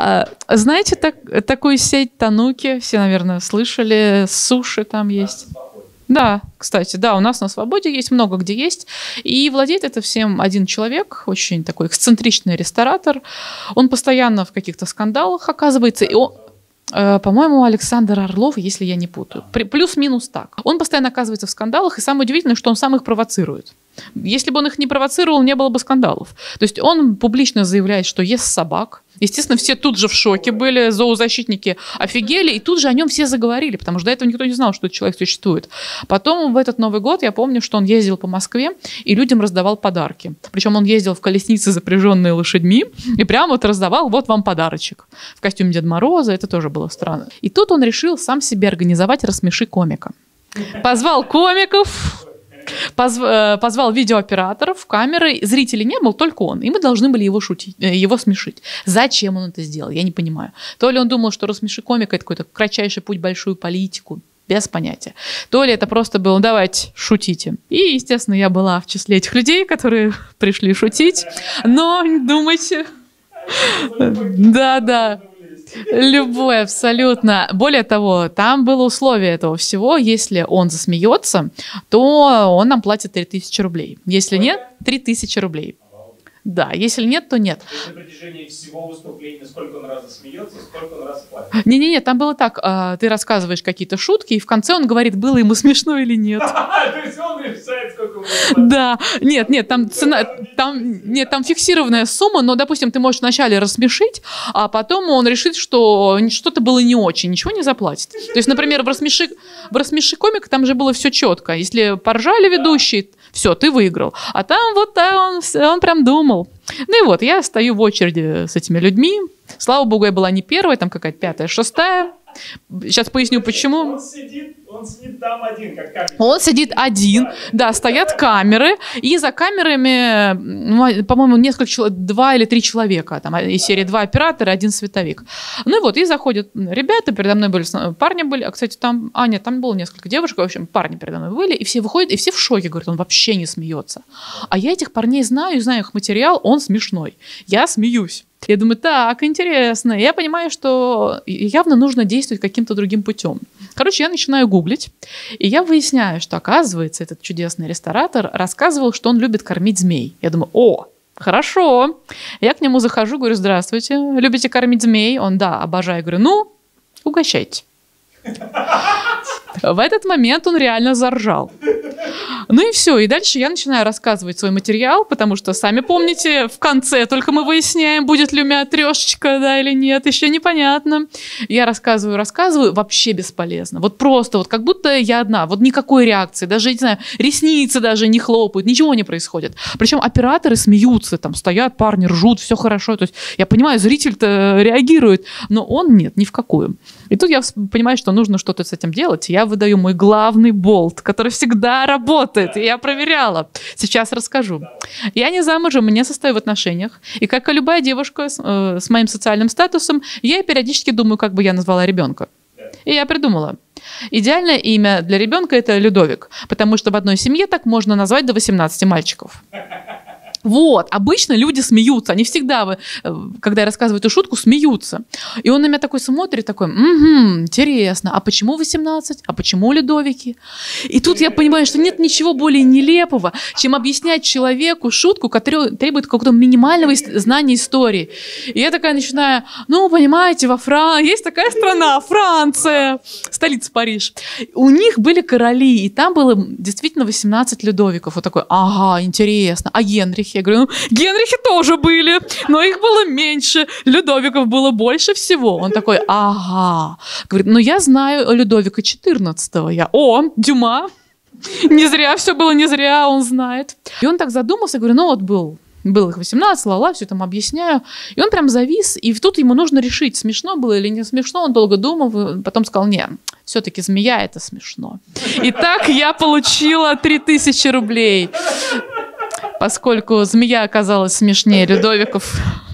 Знаете такую сеть Тануки? Все, наверное, слышали. Суши там есть. Да, кстати, да, у нас на Свободе есть, много где есть. И владеет это всем один человек, очень такой эксцентричный ресторатор. Он постоянно в каких-то скандалах оказывается. И он, по-моему, Александр Орлов, если я не путаю. Плюс-минус так. Он постоянно оказывается в скандалах, и самое удивительное, что он сам их провоцирует. Если бы он их не провоцировал, не было бы скандалов. То есть он публично заявляет, что ест собак. Естественно, все тут же в шоке были, зоозащитники офигели, и тут же о нем все заговорили, потому что до этого никто не знал, что этот человек существует. Потом в этот Новый год я помню, что он ездил по Москве и людям раздавал подарки. Причем он ездил в колеснице, запряженной лошадьми, и прямо вот раздавал: вот вам подарочек. В костюме Деда Мороза, это тоже было странно. И тут он решил сам себе организовать «Рассмеши комика». Позвал комиков, позвал видеооператоров, камеры. Зрителей не было, только он. И мы должны были его смешить. Зачем он это сделал? Я не понимаю. То ли он думал, что «Рассмеши комика» — это какой-то кратчайший путь в большую политику. Без понятия. То ли это просто было: давайте, шутите. И, естественно, я была в числе этих людей, которые пришли шутить. Но думайте... Да. Любой, абсолютно. Более того, там было условие этого всего: если он засмеется, то он нам платит 3000 рублей. Если нет, 3000 рублей. Да, если нет, то нет. То есть на протяжении всего выступления сколько он раз засмеется, сколько он раз платит? Не-не-не, там было так: ты рассказываешь какие-то шутки, и в конце он говорит, было ему смешно или нет. То есть он решает, сколько ему платит? Да, нет, там цена, там фиксированная сумма, но, допустим, ты можешь вначале рассмешить, а потом он решит, что что-то было не очень, ничего не заплатит. То есть, например, в «Рассмеши комика» там же было все четко. Если поржали ведущие, все, ты выиграл. А там вот он прям думал. Ну и вот, я стою в очереди с этими людьми. Слава богу, я была не первая, там какая-то пятая, шестая. Сейчас поясню, почему. Он сидит там один, как камера. Он сидит один, да, стоят камеры, и за камерами, ну, по-моему, 2 или 3 человека, там, из серии 2 оператора, 1 световик. Ну и вот, и заходят ребята, передо мной были, парни были, а, кстати, там было несколько девушек, в общем, парни передо мной были, и все выходят, и все в шоке, говорят, он вообще не смеется. А я этих парней знаю их материал, он смешной. Я смеюсь. Я думаю, так, интересно. Я понимаю, что явно нужно действовать каким-то другим путем. Короче, я начинаю гуглить, и я выясняю, что, оказывается, этот чудесный ресторатор рассказывал, что он любит кормить змей. Я думаю, о, хорошо. Я к нему захожу, говорю, здравствуйте, любите кормить змей? Он, да, обожаю. Говорю, ну, угощайте. В этот момент он реально заржал. Ну и все, и дальше я начинаю рассказывать свой материал, потому что, сами помните, в конце только мы выясняем, будет ли у меня трешечка, да или нет, еще непонятно. Я рассказываю, вообще бесполезно. Вот просто, вот как будто я одна, вот никакой реакции, даже, не знаю, ресницы даже не хлопают, ничего не происходит. Причем операторы смеются, там стоят парни, ржут, все хорошо. То есть я понимаю, зритель-то реагирует, но он нет, ни в какую. И тут я понимаю, что нужно что-то с этим делать. Я выдаю мой главный болт, который всегда работает. И я проверяла. Сейчас расскажу. Я не замужем, не состою в отношениях. И как и любая девушка с моим социальным статусом, я периодически думаю, как бы я назвала ребенка. И я придумала. Идеальное имя для ребенка — это Людовик. Потому что в одной семье так можно назвать до 18 мальчиков. Вот, обычно люди смеются, они всегда, когда я рассказываю эту шутку, смеются. И он на меня такой смотрит, такой, интересно, а почему 18? А почему Людовики? И тут я понимаю, что нет ничего более нелепого, чем объяснять человеку шутку, которая требует какого-то минимального знания истории. И я такая начинаю, ну, понимаете, есть такая страна, Франция, столица Париж. У них были короли, и там было действительно 18 Людовиков. Вот такой, ага, интересно, а Генрих? Я говорю, ну, Генрихи тоже были, но их было меньше, Людовиков было больше всего. Он такой, ага. Говорит, ну я знаю Людовика XIV. Я, Дюма. Не зря, все было не зря, он знает. И он так задумался, говорю, ну вот был их 18, все там объясняю. И он прям завис, и тут ему нужно решить, смешно было или не смешно. Он долго думал, потом сказал, не, все-таки змея — это смешно. И так я получила 3000 рублей. Поскольку змея оказалась смешнее Людовиков.